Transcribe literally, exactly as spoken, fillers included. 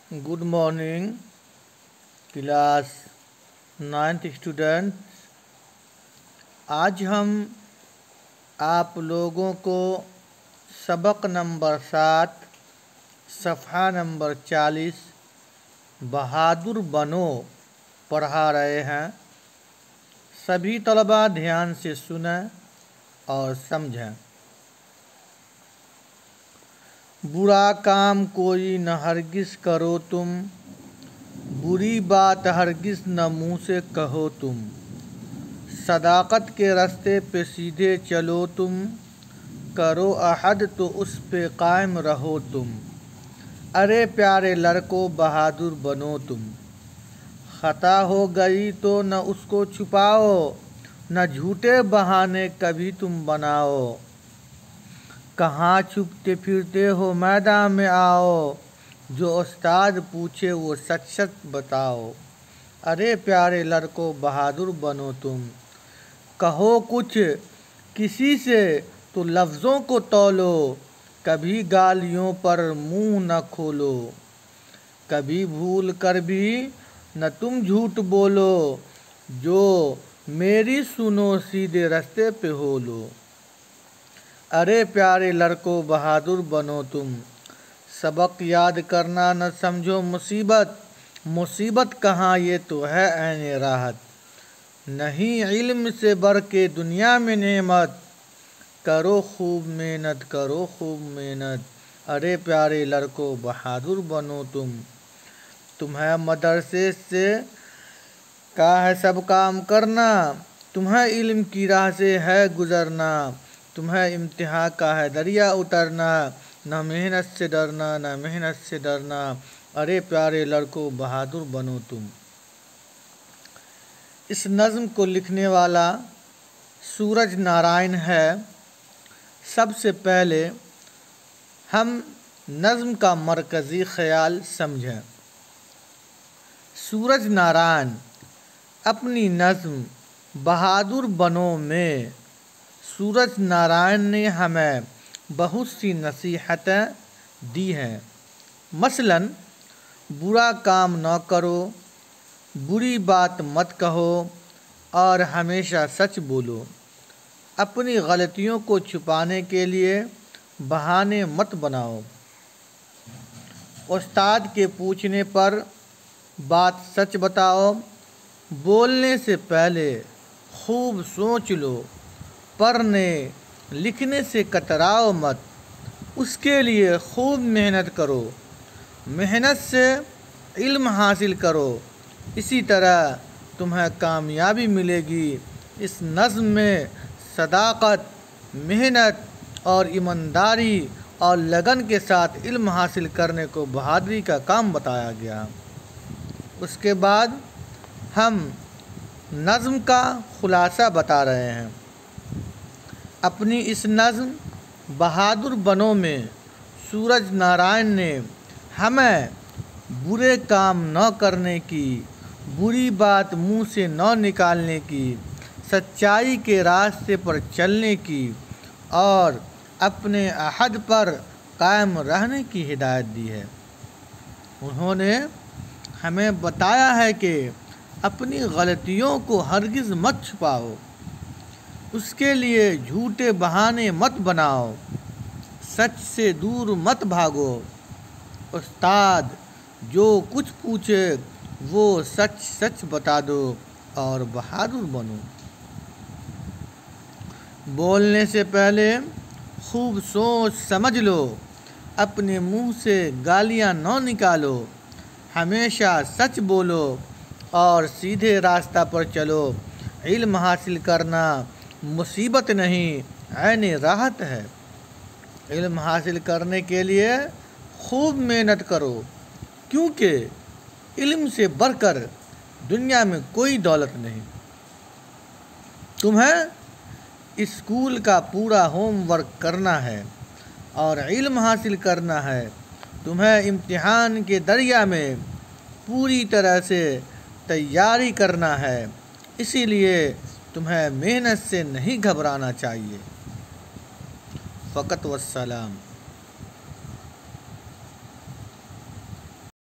Good morning class ninth students. आज हम आप लोगों को सबक नंबर सात सफ़हा नंबर चालीस बहादुर बनो पढ़ा रहे हैं। सभी तलबा ध्यान से सुनें और समझें। बुरा काम कोई न हरगिज़ करो तुम, बुरी बात हरगिज़ न मुँह से कहो तुम। सदाकत के रास्ते पे सीधे चलो तुम, करो अहद तो उस पे कायम रहो तुम। अरे प्यारे लड़कों बहादुर बनो तुम, खता हो गई तो न उसको छुपाओ, न झूठे बहाने कभी तुम बनाओ। कहाँ छुपते फिरते हो मैदान में आओ, जो उस्ताद पूछे वो सच सच बताओ। अरे प्यारे लड़कों बहादुर बनो तुम, कहो कुछ किसी से तो लफ्ज़ों को तौलो, कभी गालियों पर मुंह न खोलो। कभी भूल कर भी न तुम झूठ बोलो, जो मेरी सुनो सीधे रास्ते पे हो लो। अरे प्यारे लड़कों बहादुर बनो तुम, सबक याद करना न समझो मुसीबत, मुसीबत कहाँ ये तो है ऐन राहत। नहीं इल्म से बढ़ के दुनिया में नेमत, करो खूब मेहनत करो खूब मेहनत। अरे प्यारे लड़कों बहादुर बनो तुम, तुम्हें मदरसे से का है सब काम करना, तुम्हें इल्म की राह से है गुजरना। तुम्हें इम्तिहान का है दरिया उतरना, न मेहनत से डरना न मेहनत से डरना। अरे प्यारे लड़कों बहादुर बनो तुम। इस नज़्म को लिखने वाला सूरज नारायण है। सबसे पहले हम नज़्म का मरकज़ी ख़याल समझें। सूरज नारायण अपनी नज़्म बहादुर बनो में सूरज नारायण ने हमें बहुत सी नसीहतें दी हैं। मसलन बुरा काम न करो, बुरी बात मत कहो और हमेशा सच बोलो। अपनी गलतियों को छुपाने के लिए बहाने मत बनाओ। उस्ताद के पूछने पर बात सच बताओ। बोलने से पहले खूब सोच लो। पढ़ने लिखने से कतराओ मत, उसके लिए खूब मेहनत करो। मेहनत से इल्म हासिल करो, इसी तरह तुम्हें कामयाबी मिलेगी। इस नज़्म में सदाकत, मेहनत और ईमानदारी और लगन के साथ इल्म हासिल करने को बहादुरी का काम बताया गया। उसके बाद हम नज़्म का खुलासा बता रहे हैं। अपनी इस नज़्म बहादुर बनो में सूरज नारायण ने हमें बुरे काम न करने की, बुरी बात मुंह से न निकालने की, सच्चाई के रास्ते पर चलने की और अपने अहद पर कायम रहने की हिदायत दी है। उन्होंने हमें बताया है कि अपनी गलतियों को हरगिज़ मत छुपाओ, उसके लिए झूठे बहाने मत बनाओ, सच से दूर मत भागो। उस्ताद जो कुछ पूछे वो सच सच बता दो और बहादुर बनो। बोलने से पहले खूब सोच समझ लो। अपने मुंह से गालियां न निकालो। हमेशा सच बोलो और सीधे रास्ता पर चलो। इल्म हासिल करना मुसीबत नहीं ऐन राहत है। इल्म हासिल करने के लिए खूब मेहनत करो, क्योंकि इल्म से बढ़कर दुनिया में कोई दौलत नहीं। तुम्हें स्कूल का पूरा होमवर्क करना है और इल्म हासिल करना है। तुम्हें इम्तिहान के दरिया में पूरी तरह से तैयारी करना है, इसीलिए तुम्हें मेहनत से नहीं घबराना चाहिए। फ़कत वस्सलाम।